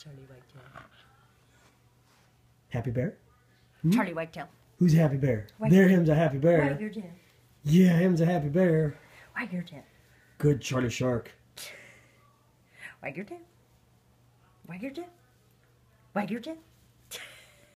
Charlie Whitetail. Happy bear? Charlie Whitetail. Who's a happy bear? Wag There, him's a happy bear. Wag your tail. Yeah, him's a happy bear. Wag your tail. Good Charlie Shark. Wag your tail. Wag your tail. Wag your tail.